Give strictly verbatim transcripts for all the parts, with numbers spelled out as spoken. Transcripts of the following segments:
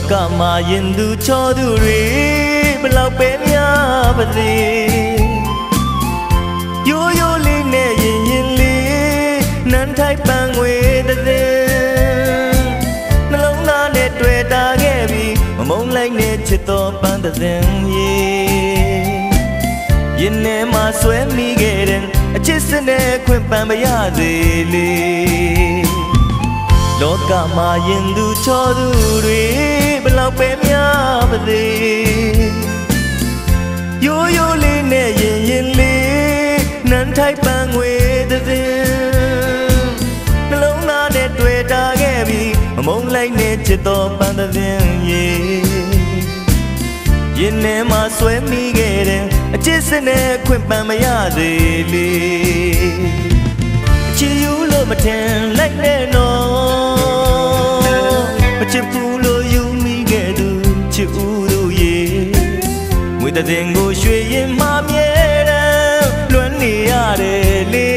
กามายินดูชอดูรีเปล่าเป็นยาบดีโยโย่ลีเนยินยินลีนั้นไทยปังเวตเดนลงนาเนตเวตาแกบีมมงไลเนชิตโตปันตะเซงเยยินเนมาสวยมีเกเดนชิสเนควินปันบยาเซลีโลกามายินดูชอดูรีเปล่าเป็นยาบดีโยโย่ลีเนยินยินลีนั้นไทยปังเวตเซนลงนาเนตเวตาแกบีมมงไลเนชิตโตปันตะเซงเยยินเนมาสวยมีเกเดนชิสเนควินปันบยาเซลีชิยูโลมาเทนไลเนโนจิปูโลยูมีเกดูจิอูดูเย่มวยตะเซงကိုရွှေရင်มาမြဲတမ်းလွမ်းနေရတယ်လေ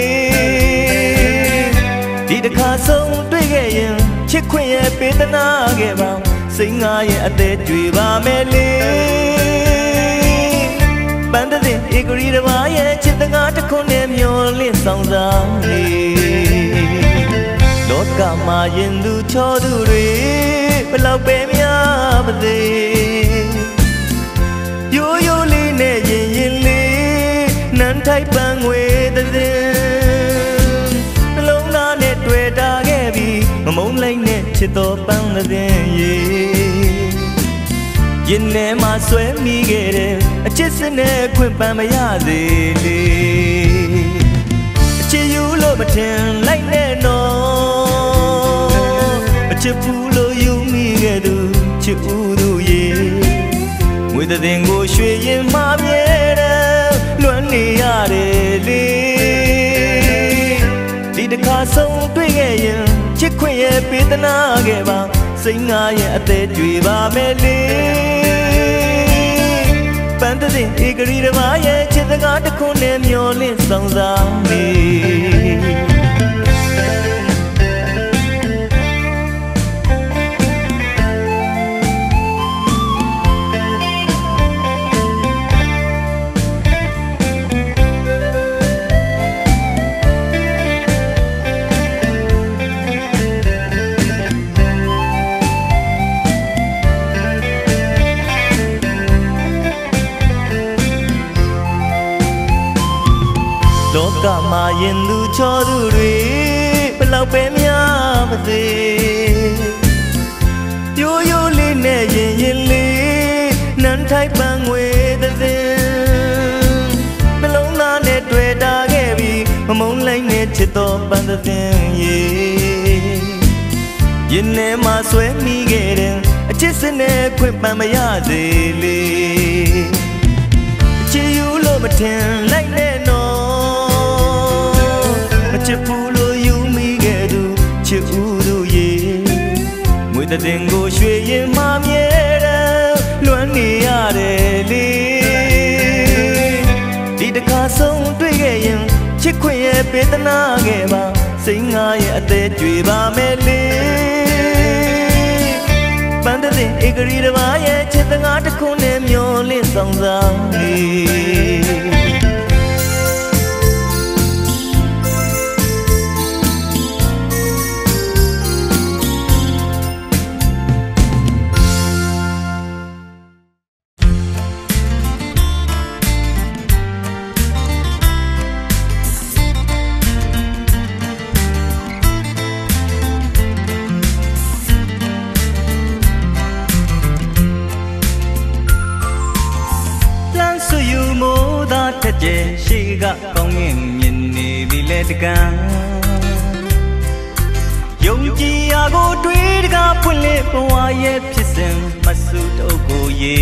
ဒီတစ်ခါဆုံးတွေ့ခဲ့ရင်ချစ်ခွင့်ရဲ့ပေးသနာခဲ့ပါစိတ်ငါရဲ့အသေးကြွေပါမယ်လေပန်းတဲ့ဧကရီတစ်ပါးရဲ့ချစ်တကားတစ်ခွန်းနဲ့မျောလင့်ဆောင်စားနေလောကမှာရင်သူချောသူတွေဘလောက်ပဲများပါစေရိုးရိုးလေးနဲ့ရင်ရင်လေးနန်းထိုက်ပန်းငွေတဲ့နှလုံးသားနဲ့တွေ့တာခဲ့ပြီးမမုန်းလိုက်နဲ့ချစ်တော်ပန်းတဲ့ရေရင်ထဲမှာဆွဲမိခဲ့တဲ့အချစ်စနဲ့ခွင့်ပန်းမရသေးလေအချစ်ယူလို့မထင်လိုက်နဲ့နော်အချစ်ဖူးလို့ယူမိခဲ့သူချစ်ဦးသူရေငွေတဲ့ကိုရွှေရင်မှာမြဲတယ်လွမ်းနေရတယ်လေဒီတစ်ခါဆုံးတွေ့ခဲ့ရင်ချစ်ခွင့်ရဲ့ပေးသနာခဲ့ပါစိတ်ငါရဲ့အသေးကြွေပါမယ်လေပန်းတဲ့ဧကရီတစ်ပါးရဲ့ချစ်စကားတစ်ခုနဲ့မျောလင့်ဆောင်စားနေလောကမှာရင်သူချောသူတွေဘလောက်ပဲများပါစေရိုးရိုးလေးနဲ့ရင်ရင်လေးနန်းထိုက်ပန်းငွေတဲ့နှလုံးသားနဲ့တွေ့တာခဲ့ပြီးမမုန်းလိုက်နဲ့ချစ်တော်ပန်းတဲ့ရေရင်ထဲမှာဆွဲမိခဲ့တဲ့အချစ်စနဲ့ခွင့်ပန်းမရသေးလေအချစ်ယူလို့မထင်လိုက်နဲ့နော်ချစ်ဖူးလို့ယူမိခဲ့သူချစ်ဦးသူရေငွေတဲ့ကိုရွှေရင်မှာမြဲတယ်လွမ်းနေရတယ်လေဒီတစ်ခါဆုံးတွေ့ခဲ့ရင်ချစ်ခွင့်ရဲ့ပေးသနာခဲ့ပါစိတ်ငါရဲ့အသေးကြွေပါမယ်လေပန်းတဲ့ဧကရီတစ်ပါးရဲ့ချစ်စကားတစ်ခုနဲ့မျောလင့်ဆောင်စားနေရှိကကောင်းရင်မြင်နေပြီလေတကံယုံကြည်ရာကိုတွေးတကားဖွင့်လေဘဝရဲ့ဖြစ်စဉ်မဆုတော့ကိုရေ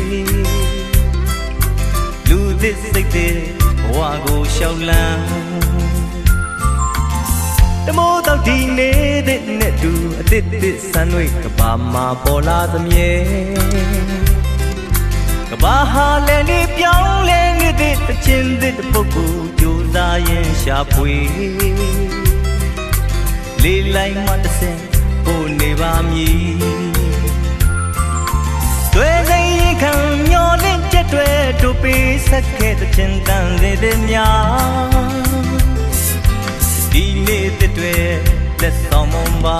လူသစ်စိတ်တဲ့ဘဝကိုရှောက်လန်းတမိုးတော့ဒီနေတဲ့နဲ့တူအသစ်သစ်ဆန်းတွေကဘာမှာပေါ်လာသမြဲကဘာဟာလည်းနေပြောင်းလဲနေတဲ့တခြင်းတဲ့ပုဂ္ဂိုလ်ကြိုးစားရင်ရှာဖွေလေးလိုက်မှတစ်စင်ပို့နေပါမည်တွေ့စိတ်ရင်ခံမျောလင့်ချက်တွေတို့ပေးဆက်ခဲ့တဲ့ချင်းတန်စေတဲ့များဒီနေ့တဲ့တွေလက်ဆောင်မပါ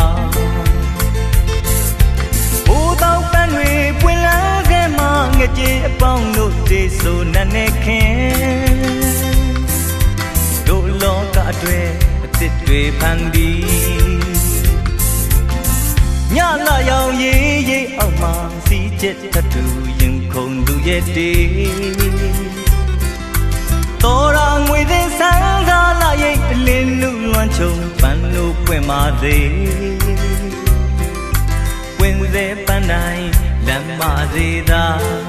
ဘူတော့ပန်းတွေပွင့်လာခဲ့မှငကြေအပေါင်းတို့တေဆိုနဲ့နဲ့ခင်တို့လောကတွေအစ်တွေဖန်ပြီးညလာရောင်ရေးရေးအောက်မှာစီးချက်တတူရင်ခုန်သူရဲ့တေတော်ရာငွေသိဆန်းကားလာရိတ်အလင်းလူလွမ်းချုံပန်းလို့ပွင့်ပါသေးဝင်စေပန်းတိုင်းလမ်းမသေးသာ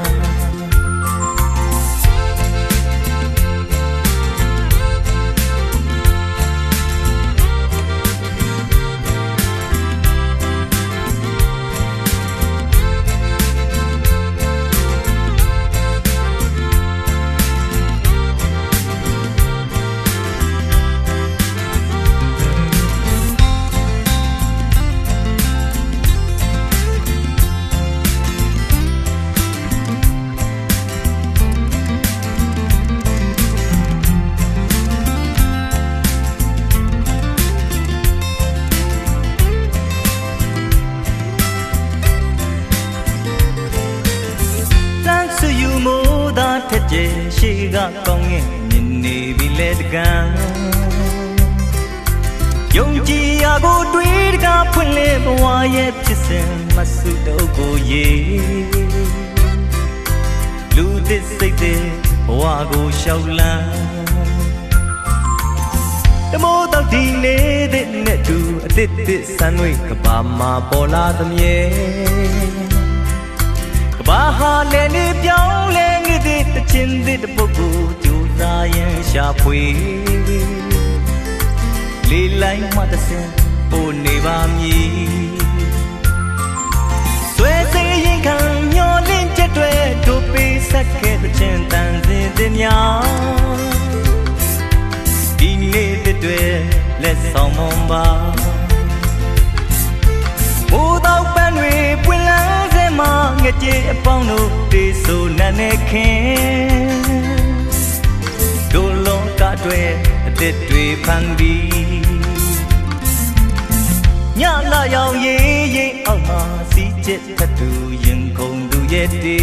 ရှိကကောင်းရင်မြင်နေပြီလေတကံယုံကြည်ရာကိုတွေးတကားဖွင့်လေဘဝရဲ့ဖြစ်စဉ်မဆုတော့ကိုရေလူသစ်စိတ်တဲ့ဘဝကိုရှောက်လန်းတမိုးတော့ဒီနေတဲ့နဲ့တူအသစ်သစ်ဆန်းတွေကဘာမှာပေါ်လာသမြဲဘာဟာလဲနေပြောင်းလဲနေတဲ့တချင်းတဲ့ပုဂ္ဂိုလ်ကြိုးစားရင်ရှာဖွေလေးလိုက်မှတစ်စင်ပို့နေပါမည်ဆွဲစိတ်ရင်ခံမျောလင့်ချက်တွေတို့ပေးဆက်ခဲ့တဲ့ချင်းတန်စင်တဲ့များဒီနေ့တွေလက်ဆောင်မပါဘူတော့ပန်းတွေပွင့်လာစေမှာငကြေအပေါင်းတို့တေဆိုနဲ့နဲ့ခင်တို့လောကတွေအသစ်တွေဖန်ပြီးညလာရောင်ရေးရေးအောက်မှာစီးချက်ထတူရင်ခုန်သူရဲ့တေ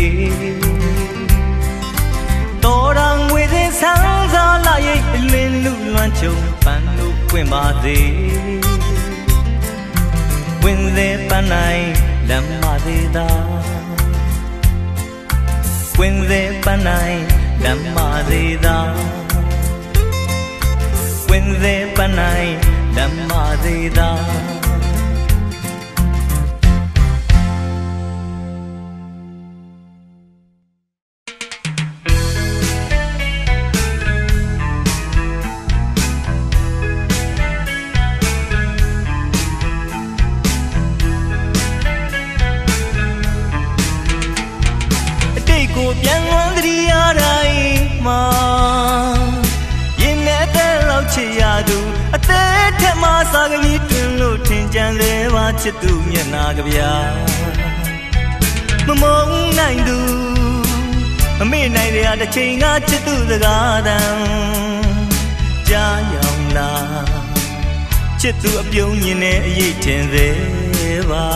တော်ရန်ဝေတဲ့ဆန်းစားလာရဲ့အလင်းလူလွမ်းချုံပန်းလို့ပွင့်ပါသေးဝင်စေပန်းနိုင်လမ်းမသေးသာဝင်စေပန်းနိုင်လမ်းမသေးသာဝင်စေပန်းနိုင်လမ်းမသေးသာပြန်ဝန်းတရီရတိုင်းမှာရင်နဲ့တဲ့လောက်ချစ်ရသူအသေးထက်မှစားကလေးတွင်လို့ထင်ကြံလေပါချစ်သူမျက်နာကဗျာမမုန်းနိုင်သူအမေနိုင်တဲ့အတစ်ချိန်ကချစ်သူစကားတန်ကြားရောင်လာချစ်သူအပြုံးမြင်တဲ့အရေးထင်သေးပါ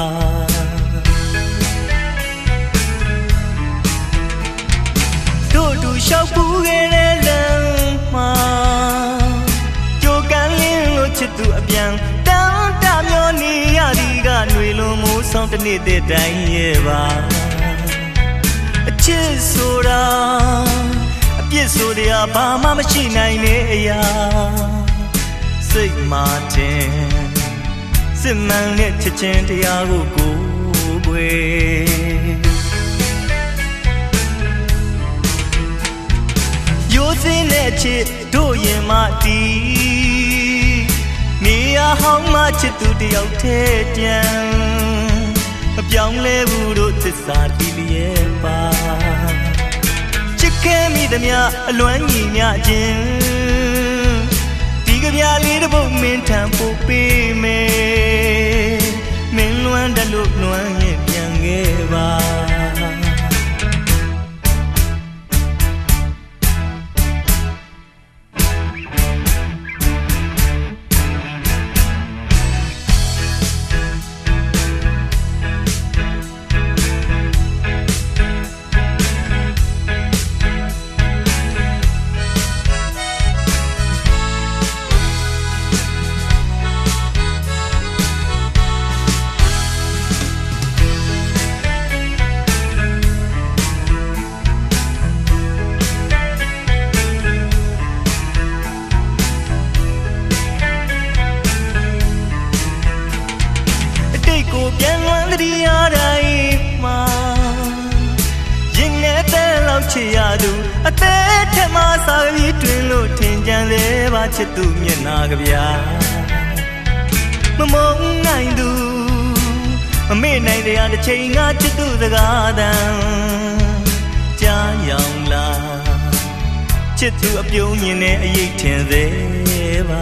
တို့တူလျှောက်ပူခဲ့တဲ့လမ်းမှာကြိုကန်လင်းလို့ချစ်သူအပြန်တန်းတမျောနေရသည်ကຫນွေလုံးမိုးဆောင်တစ်နေ့တည်းတိုင်းရဲ့ပါအချစ်ဆိုတာအပြစ်ဆိုတရားဘာမှမရှိနိုင်တဲ့အရာစိတ်မှတင်စစ်မှန်တဲ့ချစ်ချင်းတရားကိုကိုယ်ွယ်ရိုးစင်းတဲ့ချစ်တို့ရင်မတီးနေရဟောင်းမှချစ်သူတယောက်တည်းပြန်မပြောင်းလဲဘူးတို့သစ္စာတည်လျက်ပါချစ်ခဲ့မိသမျှအလွမ်းညီမျှခြင်းဒီကဗျာလေးတစ်ပုဒ်မင်းထံပို့ပေးမယ်မင်းလွမ်းတယ်လို့လွမ်းရင်ပြန်ခဲ့ပါပြီးတွင်လို့ထင်ကြံသေးပါချစ်သူမျက်နှာကဗျာမမုန်းနိုင်သူမမေ့နိုင်တဲ့အချိန်ကချစ်သူစကားတန်ကြားရောင်လာချစ်သူအပြုံးမြင်တဲ့အရေးထင်သေးပါ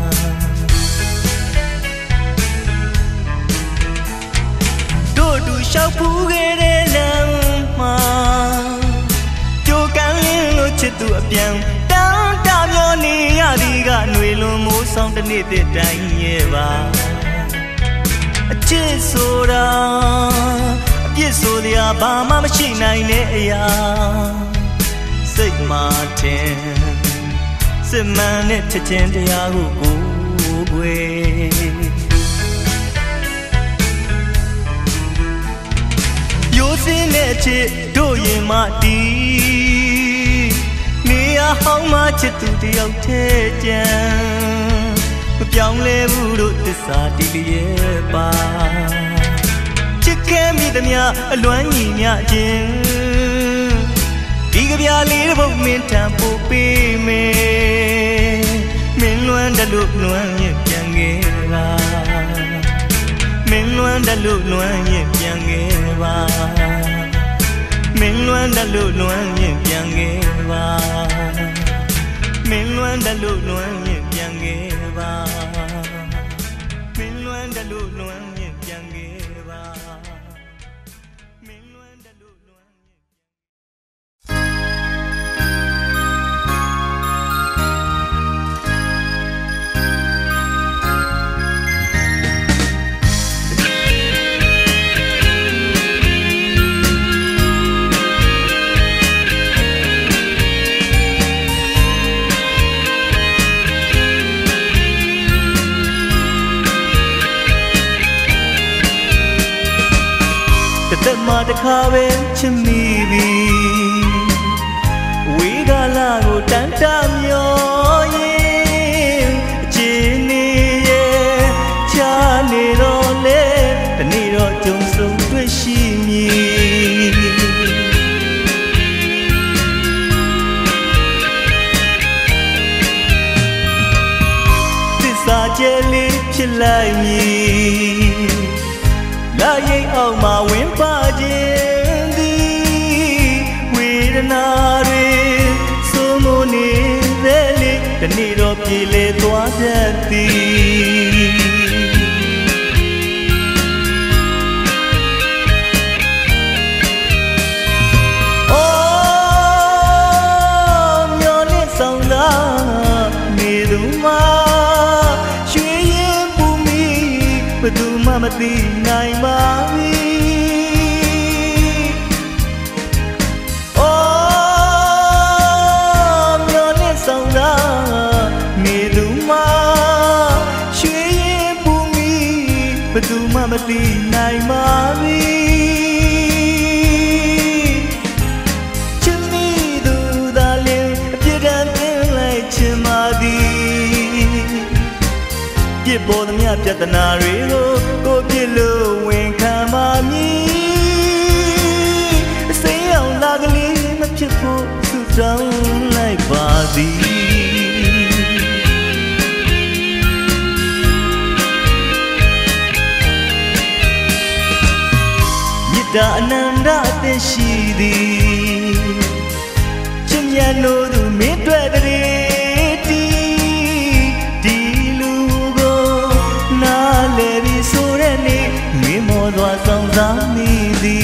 တို့တူလျှောက်ဖူးခဲ့တဲ့လမ်းမှာကြိုကန်လင်းလို့ချစ်သူအပြန်တောင်းတမျောနေရသည်ကຫນွေလွန်မိုးဆောင်တစ်နေ့တည်းတိုင်းရဲ့ပါအချစ်ဆိုတာအပြစ်ဆိုတရားဘာမှမရှိနိုင်တဲ့အရာစိတ်မှထင်စစ်မှန်တဲ့ချစ်ချင်းတရားကိုကိုယ်ွယ်ရိုးစင်းတဲ့ချစ်တို့ရင်မှတီးနေရဟောင်းမှချစ်သူတယောက်တည်းကြံမပြောင်းလဲဘူးတို့သစ္စာတီးလျက်ပါချစ်ခဲ့မိသမျှအလွမ်းညီမျှခြင်းဒီကဗျာလေးတစ်ပုဒ်မင်းထံပို့ပေးမယ်မင်းလွမ်းတယ်လို့လွမ်းရင်ပြန်ခဲ့ပါမင်းလွမ်းတယ်လို့လွမ်းရင်ပြန်ခဲ့ပါမင်းလွမ်းတယ်လို့လွမ်းရင်ပြန်ခဲ့ပါမင်းလွမ်းတယ်လို့လွမ်းရင်ပြန်ခဲ့ပါမင်းလွမ်းတယ်လို့လွမ်းရင်ပြန်ခဲ့ပါမင်းလွမ်းတယ်လို့လွမ်းသက်မှတစ်ခါပဲချစ်မိပြီဝေးကလာကိုတန်တမျောရင်အချင်းနေရဲ့ချာနေတော့လေတနေ့တော့ကြုံဆုံတွေ့ရှိမည်သစ္စာကျဲလေးဖြစ်လိုက်မည်လာရိတ်အောင်မှာဝင်ပါခြင်းသည်ဝေဒနာတွေစိုးမိုးနေတဲ့လေတနေ့တော့ပြေလေသွားတတ်သည်အိုးမျောနဲ့ဆောင်လာနေသူမှာရွှေရင်ပူမီဘယ်သူမှမသိနိုင်ပါဘူးအိုးမျောနဲ့ဆောင်လာနေသူမှာရွှေရင်ပူမီဘယ်သူမှမသိနိုင်ပါဘူးချစ်မိသူသာလျှင်အပြစ်ဒဏ်တင်လိုက်ချင်ပါသည်ပြစ်ပေါ်သမျှပြဿနာတွေကိုကိုပြစ်လို့ဝင်ခံပါမည်အစိမ်းအောင်လာကလေးမဖြစ်ဖို့ဆုတောင်းလိုက်ပါသည်မေတ္တာအနန္တအသက်ရှိသည်ချစ်မြတ်လို့သူမင်းတွေ့တဲ့တီဒီလူကိုနားလေပြီးဆိုတဲ့နေ့မင်းမောသွားဆောင်စားမိသည်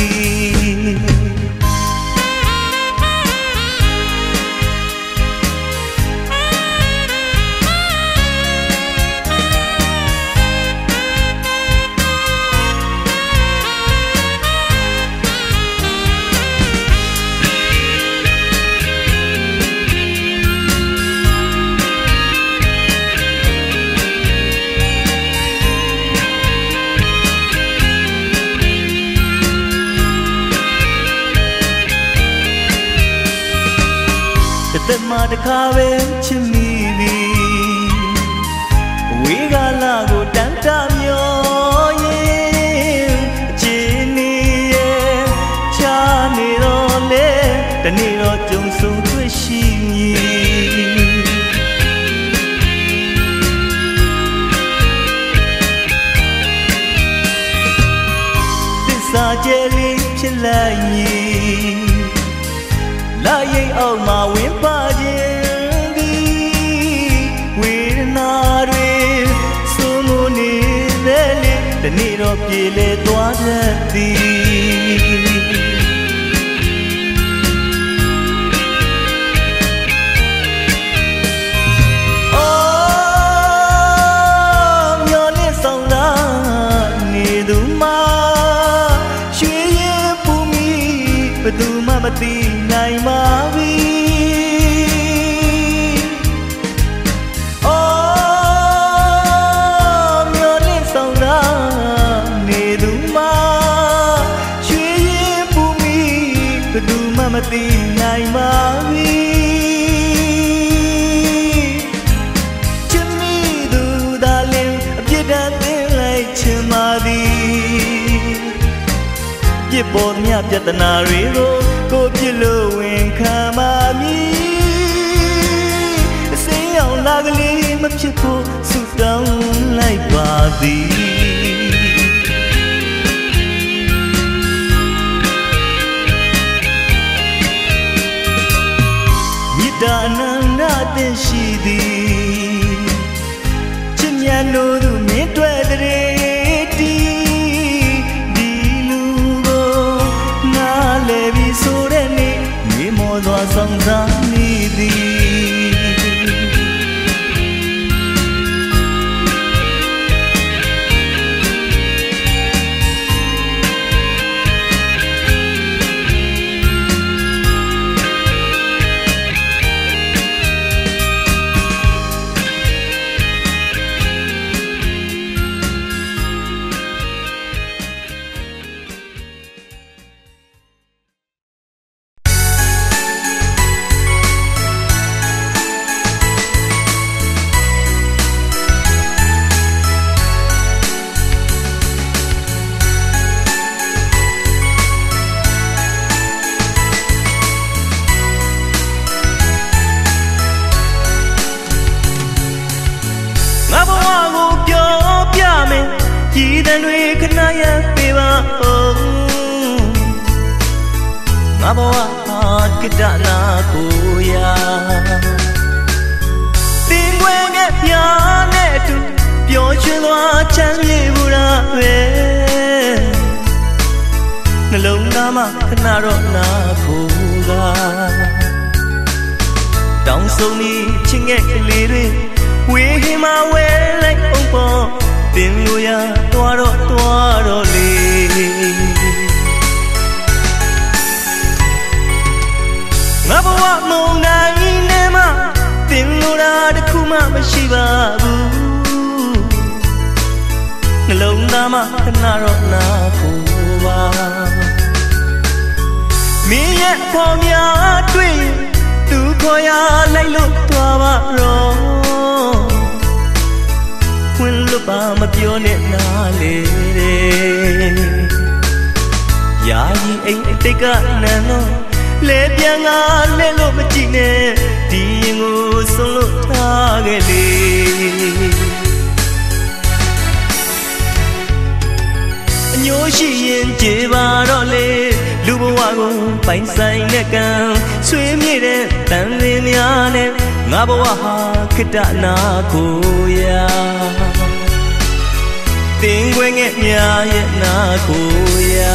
သက်မှတစ်ခါပဲချစ်မိပြီဝေးကလာကိုတန်တမျောရင်အချင်းနေရဲ့ချာနေတော့လေတနေ့တော့ကြုံဆုံတွေ့ရှိမည်အောင်မှာဝင်ပါခြင်းဒီဝေဒနာတွေစိုးမိုးနေတဲ့လေဒီနေ့တော့ပြေလေသွားတတ်သည်ဘယ်သူမှမသိနိုင်ပါဘူးအော်မျောလင့်ဆောင်တာနေသူမှရွှေရင်ပူမိဘယ်သူမှမသိနိုင်ပါဘူးချစ်မိသူသာလင်အပြစ်ဒဏ်သင်လိုက်ချင်ပါသည်ပြစ်ပေါ်မြပြဿနာတွေကိုကိုပြစ်လို့ဝင်ခံပါမည်အစိမ်းအောင်လာကလေးမဖြစ်ဖို့ဆုတောင်းလိုက်ပါသည်မေတ္တာအနန္တသင်ရှိသည်ချစ်မြတ်လို့သူမင်းတွေ့တဲ့ဆိုတဲ့နေ့မြေမောသွားဆောင်စားမိသည်ကြီးတဲ့တွေခဏရပေးပါဦးငါဘဝကိတ္တနာကိုရာတင်ွယ်ငယ်ပြားနဲ့အတူပျော်ရွှင်သွားချမ်းမြေဘူးလားပဲနှလုံးသားမှာခဏတော့နာကိုကတောင်းဆုံးနေချစ်ငယ်ကလေးတွေဝေဟင်မှာဝဲလိုက်အောင်ပေါ်တင်လို့ရသွားတော့သွားတော့လေငါဘဝမုန်တိုင်းနဲ့မှတင်လို့တာတခုမှမရှိပါဘူးနှလုံးသားမှာခဏတော့နာကိုပါမင်းရဲ့အဖော်များတွေ့သူခေါ်ရလိုက်လို့သွားပါတော့ခွင်လွတ်ပါမပြောနဲ့နားလေတဲ့ယာယီအိမ်အတိတ်ကနန်းတော့လဲပြန်ငါလဲလို့မကြည့်နဲ့ဒီရင်ကိုဆုံးလို့ထားခဲ့လေအညိုးရှိရင်ကြေပါတော့လေလူဘဝကိုပိုင်ဆိုင်တဲ့ကံဆွေးမြေ့တဲ့တန်လင်းများနဲ့ငါဘဝဟာခိတ္တနာကိုရာတင်ွယ်ငယ်များရဲ့နာကိုရာ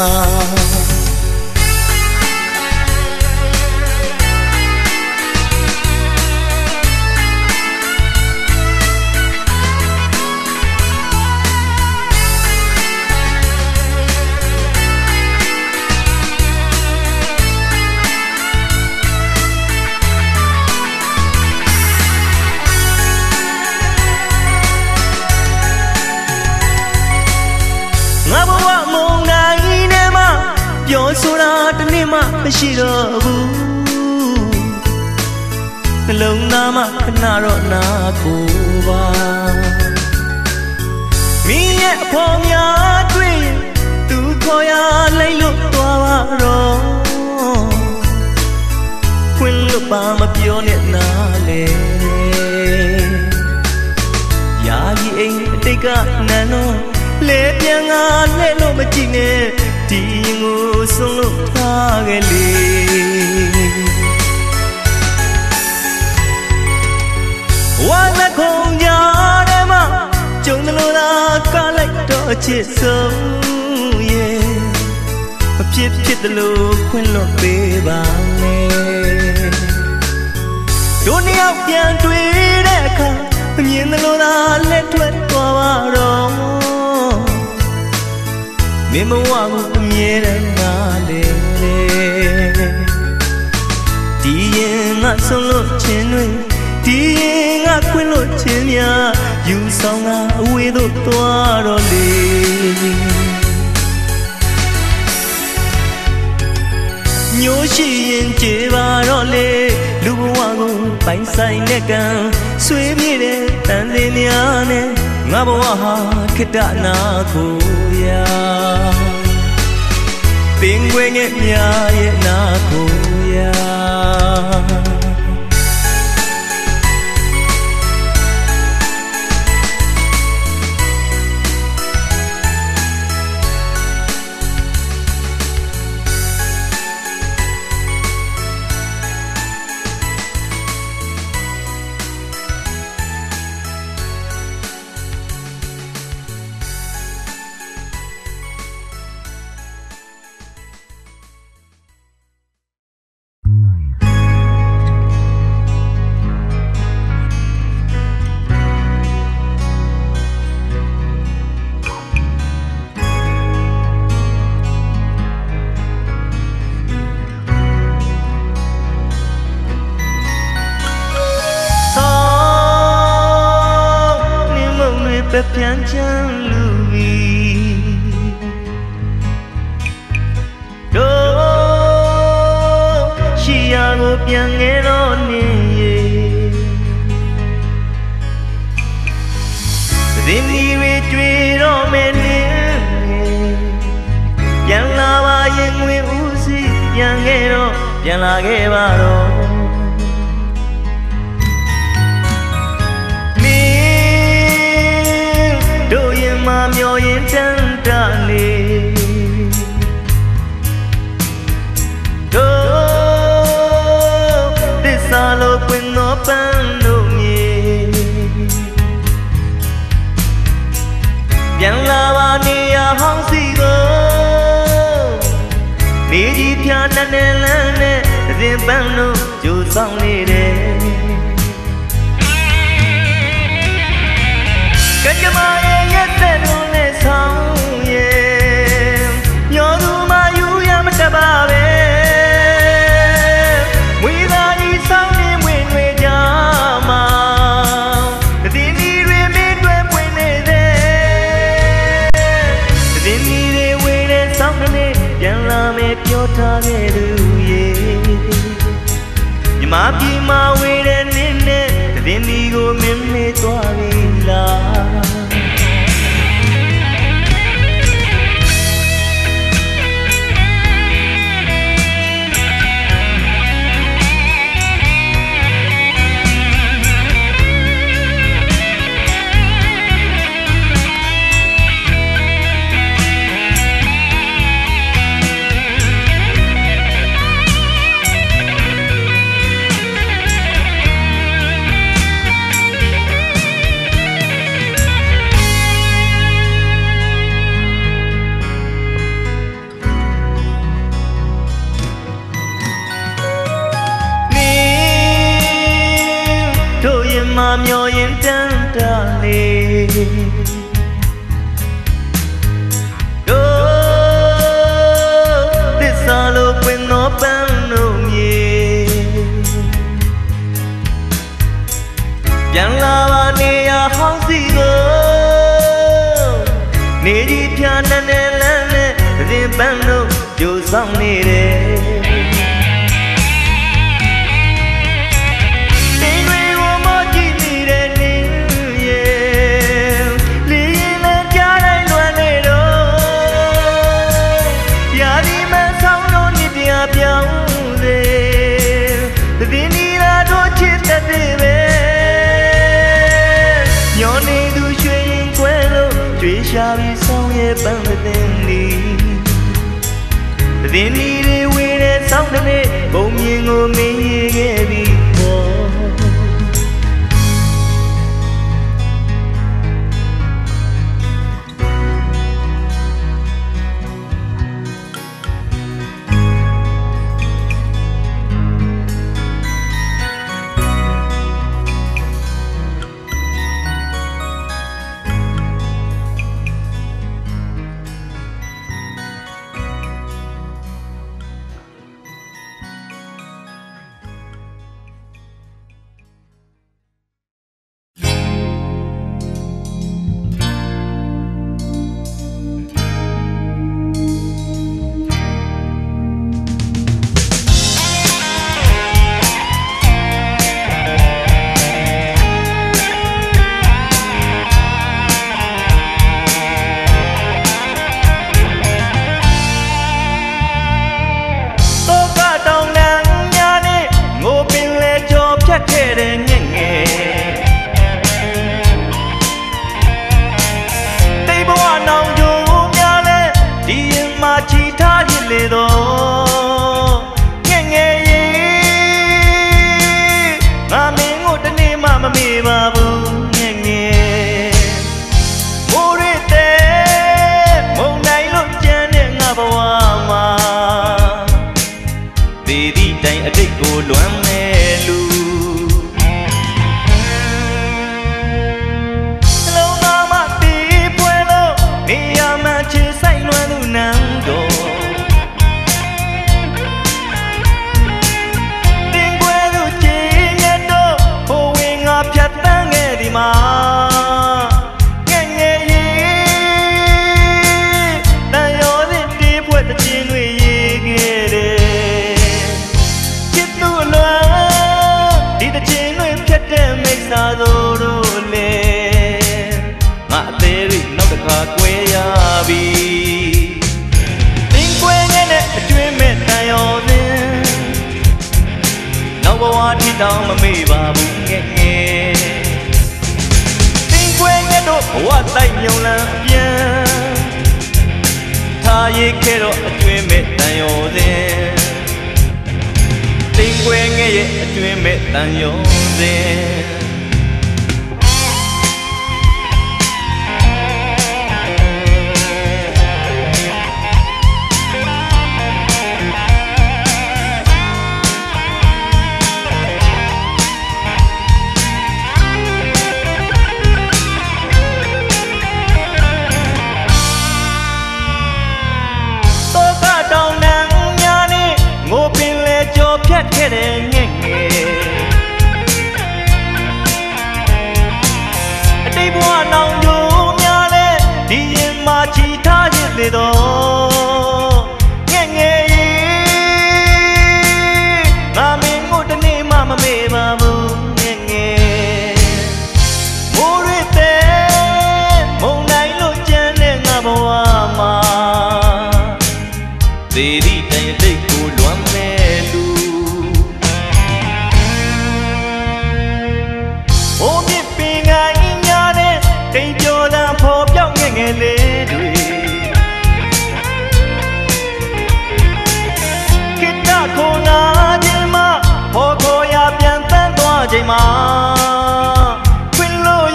ပြောဆိုတာတနေ့မှမရှိတော့ဘူးနှလုံးသားမှာခဏတော့နာကိုပါမင်းရဲ့အဖော်များတွေ့သူခေါ်ရလိုက်လို့သွားပါတော့ခွင်လွတ်ပါမပြောနဲ့နာလေယာယီအိမ်အတိတ်ကနန်းတော့လဲပြန်ငါလဲလို့မကြည့်နဲ့ဒီရင်ကိုဆုံးလို့ထားခဲ့လေချစ်ဆုံးရဲ့မဖြစ်ဖြစ်တယ်လို့ခွင့်လွှတ်ပေးပါနဲ့တို့နှစ်ယောက်ပြန်တွေ့တဲ့အခါမမြင်သလိုသာလက်ထွက်သွားပါတော့မင်းမဝကိုအမြဲတမ်းနားလေဒီရင်ငါဆုံးလို့ခြင်းတွေဒီရင်ငါခွင့်လို့ခြင်းများယူဆောင်တာအဝေးသို့သွားတော့လေညိုရှိရင်ကြေပါတော့လေလူဘဝကိုပိုင်ဆိုင်တဲ့ကံဆွေးမြေ့တဲ့တန်စင်များနဲ့ငါဘဝဟာခိတ္တနာကိုရာပင်ခွေငယ်များရဲ့နာကိုရာပြန်ချမ်းလူမီတို့ရှိရာကိုပြန်ငယ်တော့နေရင်ဒီရီတွေ့တော့မယ်နေပြန်လာပါရင်ဝင်ဦးစီပြန်ခဲ့တော့ပြန်လာခဲ့ပါတော့မျောရင်တန်တာလေတို့သစ္စာလို့ပွင့်သောပန်းတို့မြေပြန်လာပါနေရဟောင်းစီကိုနေကြီးဖြာနဲ့နဲ့လန်းနဲ့သင်ပန်းတို့ကြိုးဆောင်နေတယ်ကကြမရဲ့ရက်တဲ့တို့နဲ့ဆောင်ရဲ့ညောသူမယူရမတပါပဲဝိသာကြီးဆောင်နေဝင်တွေကြမှာဒီနီတွေမင်းတွေပွင့်နေတဲ့ဒီနီတွေဝေးတဲ့ဆောင်ကနေပြန်လာမယ်ပြောထားခဲ့သူရဲ့မြမပြေမဝေးတဲ့နင်းနဲ့ဒီနီကိုမင်းမေးသွားပြီလားမျောရင်တန်တာလေတို့သစ္စာလို့ပွင့်သောပန်းတို့မြေပြန်လာပါနေရဟောင်းစီကိုနေကြီးဖြာနဲ့နဲ့လန်းနဲ့သင်ပန်းတို့ကြိုးဆောင်နေတယ်ရှာပြီးဆောင်ရဲ့ပန်းတဲ့မမေ့ပါဘူးငယ်ငယ်မိုးရတဲ့မုံတိုင်းလို့ကြမ်းတဲ့ငါဘဝမှာသေသည့်တိုင်အတိတ်ကိုလွမ်းမဲ့လူလုံးသားမတီးပွဲလို့နေရာမှချေဆိုင်လွမ်းသူနန်းတော်ဖြတ်တန်းခဲ့ဒီမှာငယ်ငယ်ရေးတန်ရောစဉ်တီးပွဲတခြင်းတွေရေးခဲ့တယ်ချစ်သူအလွမ်းဒီတခြင်းတွေဖြတ်တဲ့မိစ္ဆာတို့တို့လေငါအသေးတွေနောက်တစ်ခါကွဲရပြီသင်ကွဲခဲ့တဲ့အကျွေးမဲ့တန်ရောစဉ်နောက်ဘဝထိတောင်မမေ့ပါဘူးငယ်ငယ်ဘဝတိုက်မြုံလန်းအပြန်ထားရခဲ့တော့အကျွင်းမဲ့တန်ရောစဉ်တင်ကွယ်ငယ်ရဲ့အကျွင်းမဲ့တန်ရောစဉ်ဖြတ်ခဲ့တဲ့ငယ်ငယ်အတိတ်ဘဝနောင်ကြိုးများလဲဒီရင်မှာချီထားရစ်လေတော့ငယ်ငယ်ငါမင်းကိုတနေ့မှမမေ့ပါဘူးငယ်ငယ်မိုးရတဲ့မုံတိုင်းလို့ကြမ်းတဲ့ငါဘဝမှာသေသည့်တိုင်အတိတ်ကိုလွမ်းမဲ့လူတိမ်ကျော်တန်ဖော်ပြောင်းငယ်ငယ်လေးတွေခိတ္တခုံနာခြင်းမှာဖော်ခေါ်ရပြန်တန်းသွားချိန်မှာခွင်လို့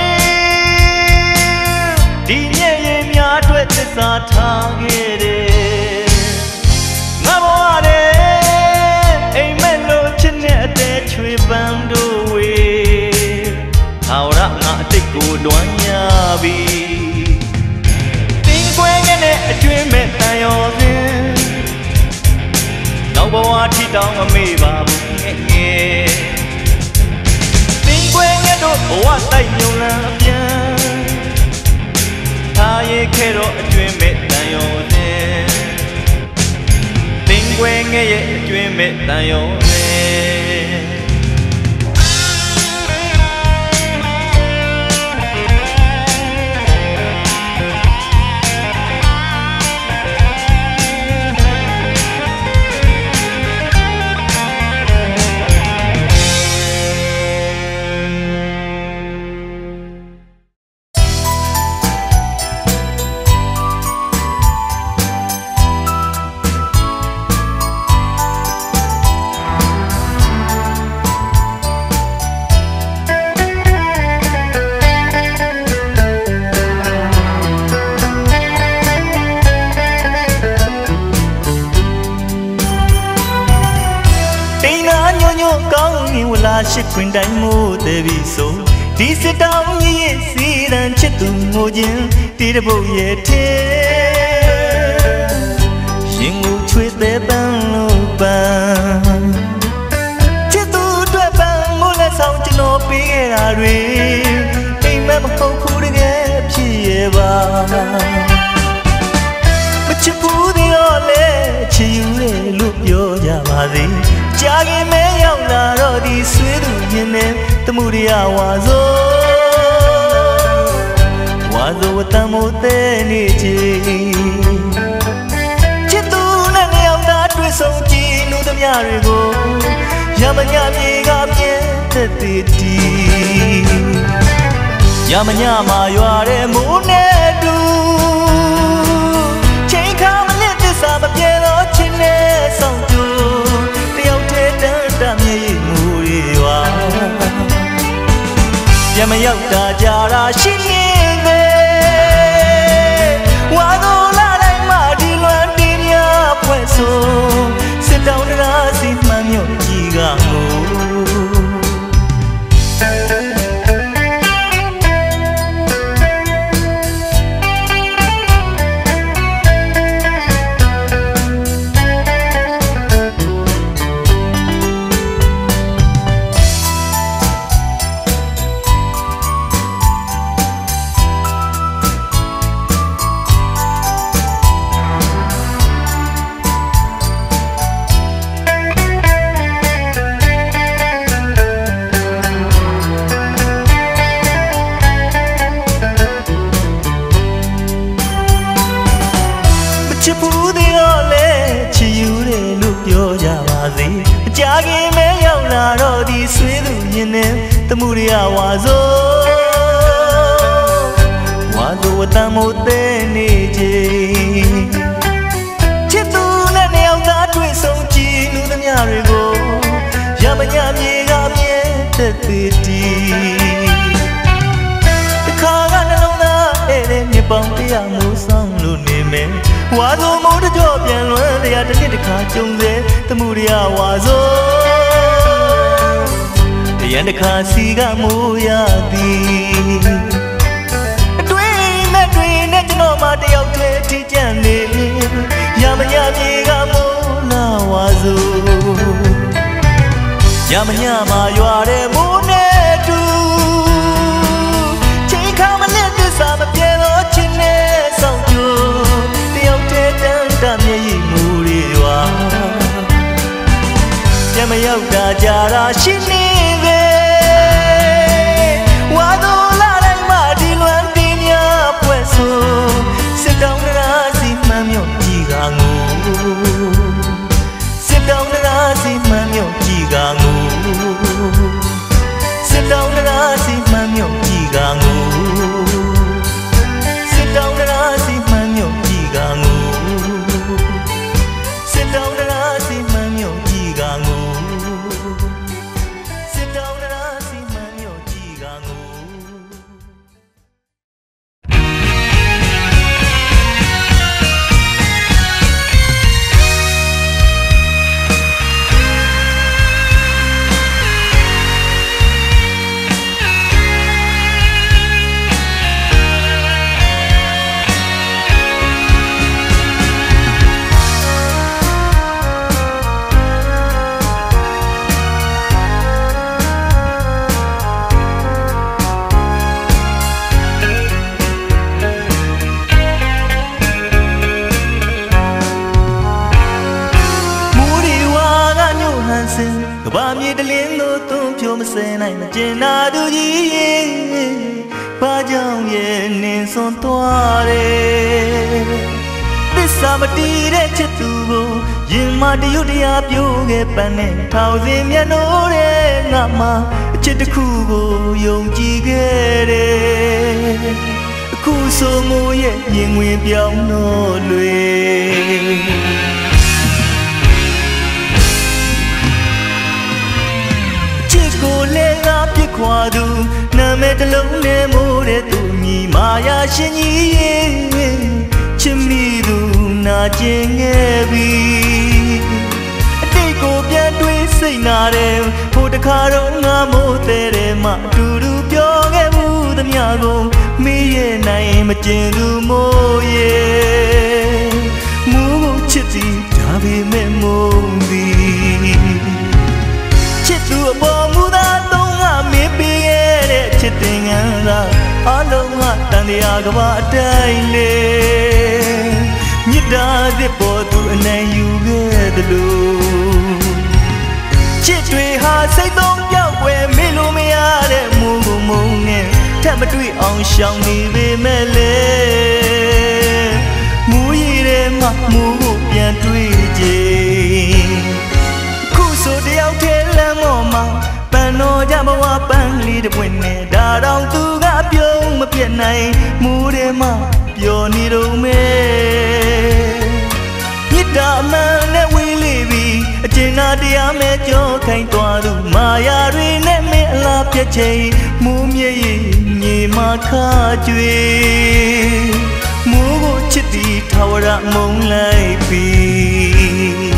ရင်ဒီညရဲ့များအတွက်သစ္စာထားခဲ့တယ်ငါဘဝတဲ့အိမ်မက်လို့ချစ်တဲ့အသေးချွေပန်းတို့ဝေဟာရငါအတိတ်ကိုလွမ်းရပြီတင်ကွဲခဲ့တဲ့အကျွင်းမဲ့တန်ရောစဉ်နောက်ဘဝထိတောင်မမေ့ပါဘူးငယ်ငယ်တင်ကွဲခဲ့တော့ဘဝတိုက်မြုံလန်းအပြန်ထားရခဲ့တော့အကျွင်းမဲ့တန်ရောစဉ်တင်ကွဲခဲ့ရဲ့အကျွင်းမဲ့တန်ရောစဉ်ရှိခွင်တိုင်းမို့တဲ့ပြီဆိုဒီစစ်တောင်းကြီးရဲ့စီရန်ချစ်သူငိုခြင်းတီးတပုတ်ရဲ့ထဲရင်ကိုချွေတဲ့ပန်းလို့ပန်းချစ်သူအတွက်ပန်းမို့လက်ဆောင်ကျွန်တော်ပေးခဲ့တာတွေအိမ်မက်မဟုတ်ဘူးတကယ်ဖြစ်ရဲ့ပါမချစ်ဘူးဒီတော့လေချစ်ယူလေလို့ပြောကြပါစေကြာခင်မဲရောက်လာတော့ဒီဆွေးသူရင်နဲ့တမှုရဝါဆိုဝါဆိုဝတ္တမို့တဲ့နေချီချစ်သူနဲ့လျောက်သားတွေ့ဆုံကြည့်နုသမျှတွေကိုရမညပြေကပြင်းတဲ့တီရမညမှာရွာတဲ့မိုးနဲ့တူချိန်ခါမလစ်သစ္စာမပြေတော့ချင်းနဲ့ဆောင်တူတယောက်တည်းတန်းတမြေမူရွာပြန်မရောက်တာကြတာရှိနေပဲဝါတော်လာတိုင်းမှာဒီလွမ်းတင်ရဖွဲ့ဆိုစစ်တောင်းတရားစီမှန်မြို့ကြီးကငိုချစ်ဘူးသေးတော့လေချစ်ယူတယ်လို့ပြောကြပါစေအကြခင်မဲရောက်လာတော့ဒီဆွေးသူညင်နေတမှုရဝါဆိုဝါဆိုအတမ်းမို့တဲ့နေချင်းချစ်သူနဲ့နှစ်ယောက်သားတွေ့ဆုံကြည့်လူသမျှတွေကိုရမညမြေကမြဲတဲ့သေးတီတခါကနှလုံးသားအဲ့တဲ့မြေပေါင်းတရားမိုးဆောင်လို့နေမယ်ဝါဆိုမိုးတကြောပြန်လွန်တရားတစ်နှစ်တစ်ခါကြုံစေတမှုရဝါဆိုတရံတစ်ခါစီကမိုးရသည်အတွင်းနဲ့တွင်နဲ့ကျွန်တော်မှတယောက်တည်းထိကြံနေရမညမြေကမိုးလာဝါဆိုရမညမှာရွာတဲ့မိုးနဲ့တူချိန်ခါမနဲ့သစ္စာမပြေတော့ချင်းနဲ့ဆောင်ကြတယောက်တည်းတန်းတမျက်ရည်မူတွေရွာပြန်မရောက်တာကြတာရှိနေပဲဝါတော်လာတိုင်းမှာဒီလွမ်းတင်များဖွဲ့ဆိုစစ်တောင်းတရားစီမှန်မြို့ကြီးကငိုစစ်တောင်းတရားစီမှန်မြို့ကြီးကငိုစစ်တောင်းတရားစီမှန်မြို့ကြီးကငိုစစ်တောင်းတရားစီမှန်မြို့ကြီးကငိုစစ်တောင်းတရားစီမှန်မြို့ကြီးကငိုစစ်တောင်းတရားစီမှန်မြို့ကြီးကငိုကဘာမြေတလင်းတို့သွန်းဖြိုးမစဲနိုင်မကျင်နာသူကြီးဘာကြောင့်ရဲ့နင်းစွန်သွားတယ်သစ္စာမတီးတဲ့ချစ်သူကိုရင်မတရုတ်တရားပြိုးခဲ့ပန်းနဲ့ထောင်စင်မျက်နှိုးတဲ့ငါမှအချစ်တစ်ခုကိုယုံကြည်ခဲ့တယ်အခုဆိုမိုးရဲ့ရင်ဝင်ပြောင်းတော့လွေကိုလေငါပြစ်ခွာသူနာမည်တစ်လုံးနဲ့မိုးတဲ့သူညီမာယာရှင်ကြီးရဲ့ချစ်မိသူနာကျင်ခဲ့ပြီအတိတ်ကိုပြန်တွေးစိတ်နာတယ်ဟိုတခါတော့ငါမိုးတဲ့တယ်မှအတူတူပြောခဲ့မှုသမျှကိုမေးရနိုင်မကျင်သူမိုးရဲ့မူကိုချစ်သည်ဒါပေမဲ့မုန်းသည်ချစ်သူအပေါ်မူသားသုံးငါမင်းပေးခဲ့တဲ့ချစ်တင်ငန်းသာအလုံးကတန်တရားကဘာအတိုင်းလေမြစ်တာသစ်ပေါ်သူအနိုင်ယူခဲ့သလိုချစ်တွေဟာစိတ်သုံးပြောက်ွယ်မေ့လို့မရတဲ့မူကိုမုန်းနဲ့ထပ်မတွေ့အောင်ရှောင်နေပေမဲ့လေမူရည်ထဲမှာမူကိုပြန်တွေ့ကြခုဆိုတယောက်တည်းလမ်းပေါ်မှာပန်းတော်ကြမဝပန်းလေးတစ်ပွင့်နဲ့ဒါတောင်သူကပြုံးမပြတ်နိုင်မူထဲမှာပျော်နေတော့မဲမြစ်တာအမှန်နဲ့ဝေးလေးပြီးအကျဉ်းနာတရားမဲ့ကြောခိုင်းသွားသူမာယာတွေနဲ့မင်းအလားပြည့်ချိန်မူးမြေညီမခါကြွေမူးကိုချစ်ပြီးထာဝရမုံလိုက်ပြီး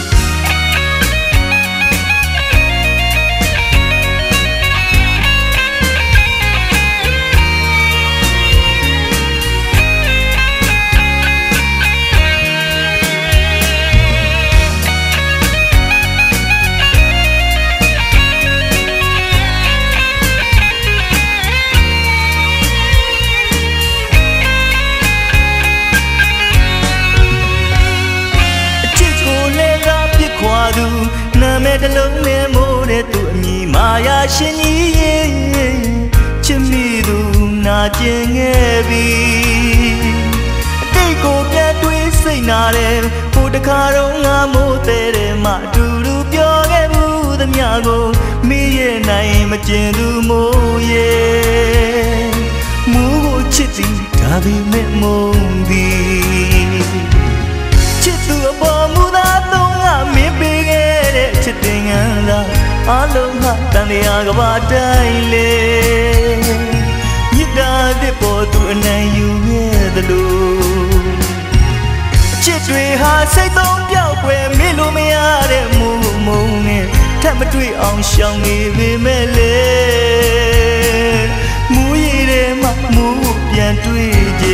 နာမည်တစ်လုံးနဲ့မိုးတဲ့သူအမည်မာယာရှင်ကြီးရဲ့ချစ်မိသူနာကျင်ခဲ့ပြီအတိတ်ကိုပြန်တွေးစိတ်နာတယ်ဟိုတခါတော့ငါမိုးတဲ့တယ်မှအတူတူပြောခဲ့မှုသမျှကိုမိရဲ့နိုင်မကျင်သူမိုးရဲ့မူးကိုချစ်သည်ဒါပေမဲ့မုန်းသည်ချစ်သူအပေါ်မူသားသုံးကမင်းပေးခဲ့တဲ့ချစ်တင်ငန်းသာအလုံးဟာတန်တရားကဘာတိုင်းလေမြစ်တာတဲ့ပေါ်သူအနိုင်ယူခဲ့သလိုချစ်တွေဟာစိတ်သုံးပြောက်ွယ်မေ့လို့မရတဲ့မူမုံနဲ့ထပ်မတွေ့အောင်ရှောင်နေပေမဲ့လေမူရည်တဲ့မှမူပြန်တွေ့ကြ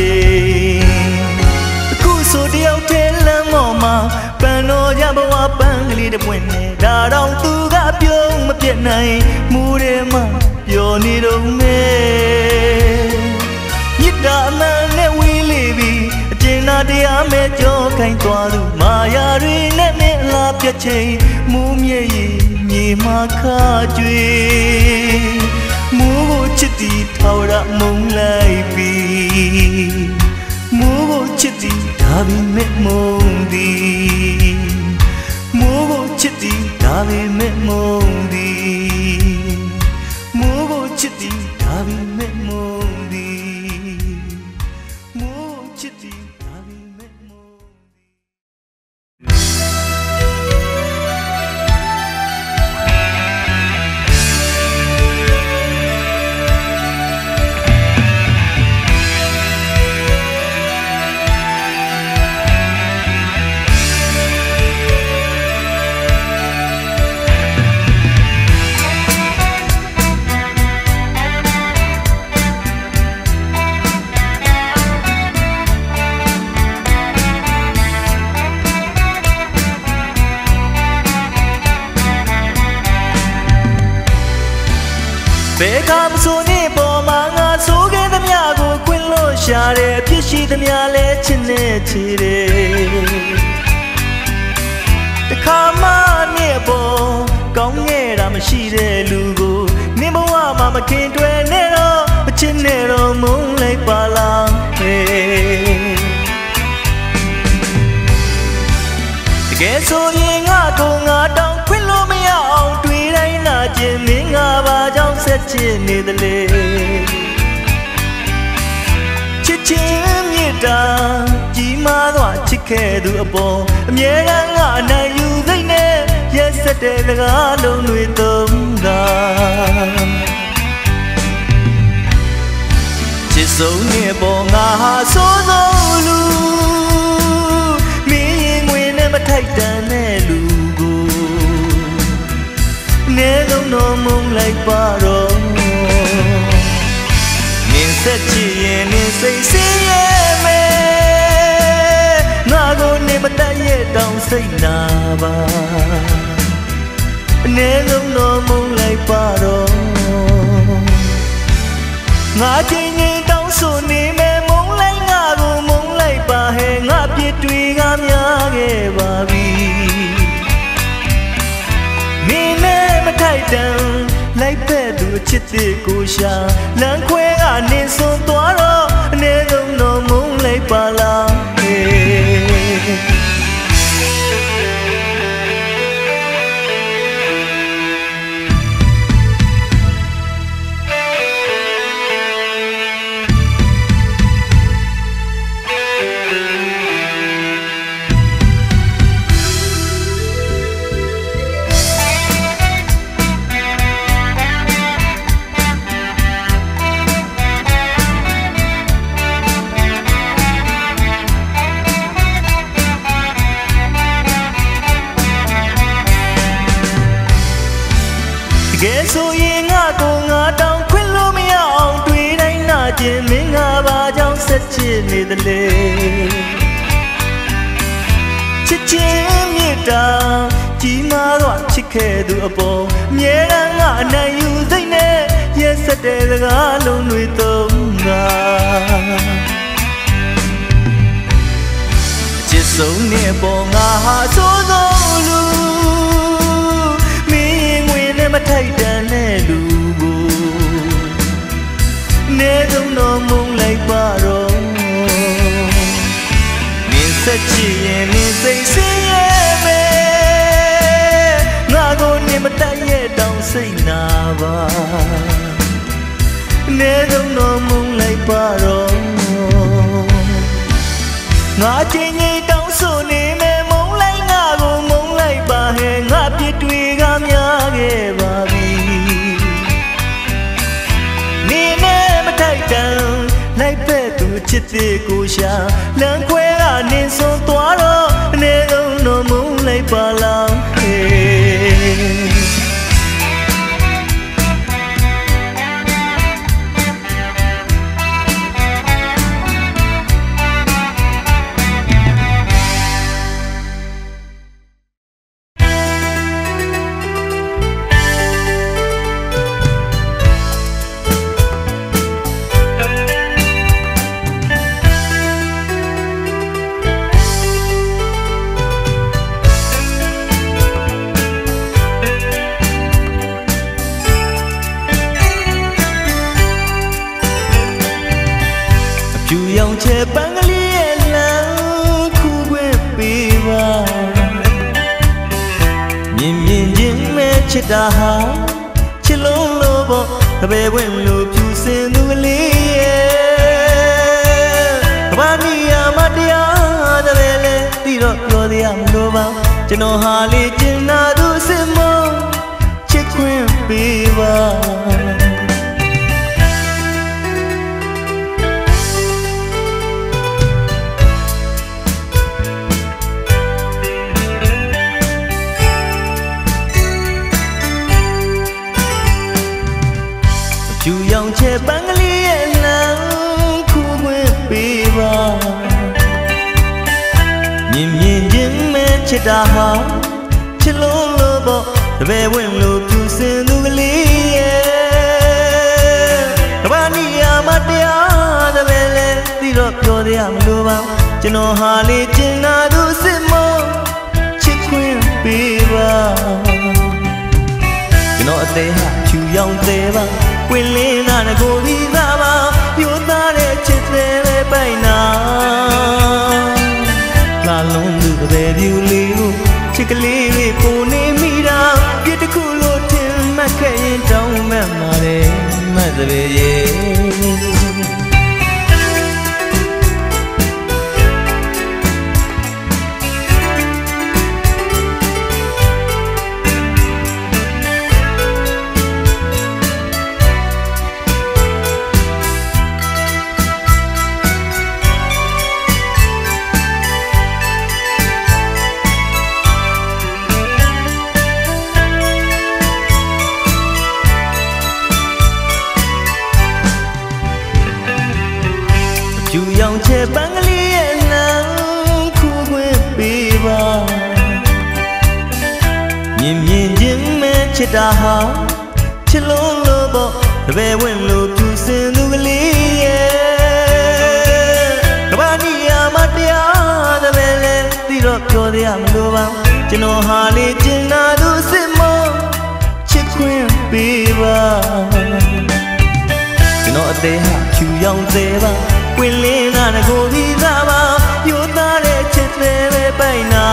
အခုဆိုတယောက်တည်းလမ်းပေါ်မှာပန်တော်ရဘဝပန်းကလေးတစ်ပွင့်နဲ့ဒါတော့သူကပြုံးမပြတ်နိုင်မူထဲမှာပျော်နေတော့မယ်မြစ်တာအမှန်နဲ့ဝေးလေပြီအကျဉ်းသာတရားမဲ့ကြောခိုင်းသွားသူမာယာတွေနဲ့မင်းအလားပြတ်ချိန်မူးမြေကြီးမြေမှာခါကြွေမူးကိုချစ်သည်ထာဝရမုံလိုက်ပြီးမူးကိုချစ်သည်ဒါပေမဲ့မုန်းသည်မူးကိုချစ်သည်ဒါပေမဲ့မုန်းသည်မူးကိုချစ်သည်ဒါပေမဲ့မုန်းသည်မူးကိုချစ်သည်ဒါပေမဲ့မုန်းဘယ်ကမဆိုနေပေါ်မှာငါဆိုခဲ့သမျှကိုခွင့်လို့ရှာတယ်ဖြစ်ရှိသမျှလဲချစ်နေချီတယ်တခါမှနေပေါ်ကောင်းခဲ့တာမရှိတဲ့လူကိုနေဘဝမှာမခင်တွယ်နဲ့တော့မချစ်နဲ့တော့မုန်းလိုက်ပါလားဟဲ့တကယ်ဆိုရင်ငါကိုငါတောင်းခွင့်လို့မရအောင်တွေ့တိုင်းနာကျင်မင်းငါပါကြောင့်ဆက်ချစ်နေတယ်လေချစ်ချင်းမြတ်တာကြီးမားသောချစ်ခဲ့သူအပေါ်အမြဲတမ်းငါနိုင်ယူသိနေရက်စက်တဲ့စကားလုံးတွေသုံးတာချစ်ဆုံးနေပေါ်ငါဟာဆိုးဆုံးလူမင်းရင်ငွေနဲ့မထိုက်တန်တဲ့လူကိုနေလုံးတော့မုန်းလိုက်ပါတော့နင်းဆက်ချင်ရင်နင်းစိတ်ဆင်းရဲမယ်ငါကိုနေမတတ်ရဲ့တောင်စိတ်နာပါနေလုံးတော့မုန်းလိုက်ပါတော့ငါချင်းချင်းတောင်းဆိုနေမယ်မုန်းလိုက်ငါကိုမုန်းလိုက်ပါဟဲ့ငါပြစ်တွေကများခဲ့ပါပြီမင်းနဲ့မထိုက်တန်လိုက်ပဲ့သူချစ်တဲ့ကိုရှာလမ်းခွဲကနေစွန်သွားတော့အနေလုံးတော့မုန်းလိုက်ပါလားဟဲ့သေးတယ်လေချစ်ချင်းမြတ်တာကြီးမားတော့ချစ်ခဲ့သူအပေါ်မြဲတမ်းကအနိုင်ယူစိတ်နဲ့ရက်ဆက်တဲ့စကားလုံးတွေသုံးတာအချစ်ဆုံးနဲ့ပေါ်ငါဟာဆိုးဆုံးလူမင်းငွေနဲ့မထိုက်တန်တဲ့လူကိုနေဆုံးတော့မုန်းလိုက်ပါတော့မင်းဆက်ချင်ရင်မင်းစိတ်ဆင်းရဲမယ်ငါကိုနေမတိုက်ရဲ့တောင်စိတ်နာပါနေဆုံးတော့မုန်းလိုက်ပါတော့ငါချင်းကြီးတောင်းဆိုနေမယ်မုန်းလိုက်ငါကိုမုန်းလိုက်ပါဟဲ့ငါပြစ်တွေကများခဲ့ပါပြီနေနဲ့မထိုက်တန်လိုက်ပဲ့သူချစ်သေးကိုရှာလမ်းခွဲကနေဆုံးသွားတော့အနေဆုံးတော့မုန်းလိုက်ပါလားဟဲ့ရောင်ချဲပန်းကလေးရဲ့လမ်းခုခွင့်ပေးပါမြင်မြင်ချင်းမဲ့ချစ်တာဟာချစ်လုံးလို့ပေါ့တပည့်ဝင်လို့ဖြူစင်သူကလေးရဲ့ဘာမီယာမတရားတပည့်လဲပြီးတော့ပြောသေးရမလို့ပါကျွန်တော်ဟာလေးကျင်နာသူစစ်မချစ်ခွင့်ပေးပါဖြူရောင်ချဲပန်းကလေးရဲ့လမ်းခုခွင့်ပေးပါမြင်မြင်ချင်းမဲ့ချစ်တာဟာချစ်လုံးလို့ပေါ့တပည့်ဝင်လို့ဖြူစင်သူကလေးရဲ့ကဘာနီယာမတရားတပည့်လဲသိတော့ပြောသေးရမလို့ပါကျွန်တော်ဟာလေးကျင်နာသူစစ်မချစ်ခွင့်ပေးပါကျွန်တော်အသေးဟာဖြူရောင်သေးပါကွင်းလင်းနာကိုပြီးသားပါပြိုသားတဲ့ချစ်သေးပဲပိုင်နာလာလုံးသူတပည့်ပြူလေးကိုချစ်ကလေးလေးပုံနေမိတာပြစ်တစ်ခုလို့ထင်မှတ်ခဲ့ရင်တောင်းမှတ်ပါတယ်မှတ်တပည့်ရဲ့ဖြူရောင်ချဲပန်းကလေးရဲ့လမ်းခုခွင့်ပေးပါမြင်မြင်ချင်းမဲ့ချစ်တာဟာချစ်လုံးလို့ပေါ့တပည့်ဝင်လို့ဖြူစင်သူကလေးရဲ့ကဘာနီယာမတရားတပည့်လဲသိတော့ပြောသေးရမလို့ပါကျွန်တော်ဟာလေးကျင်နာသူစစ်မချစ်ခွင့်ပေးပါကျွန်တော်အသေးဟာဖြူရောင်သေးပါကွင်းလင်းနာကိုပြီးသားပါပြိုသားတဲ့ချစ်သေးပဲပိုင်နာ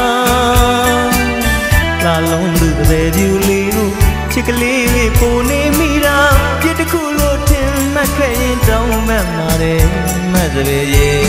လာလုံးသူတပည့်ပြူလေးကိုချစ်ကလေးလေးပုံနေမိတာပြစ်တစ်ခုလို့ထင်မှတ်ခဲ့ရင်တောင်းမှတ်ပါတယ်မှတ်တပည့်ရဲ့